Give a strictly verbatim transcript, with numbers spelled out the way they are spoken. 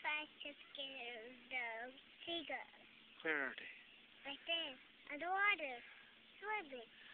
fastest scared of seagulls. Where are they? Right there, underwater, swimming.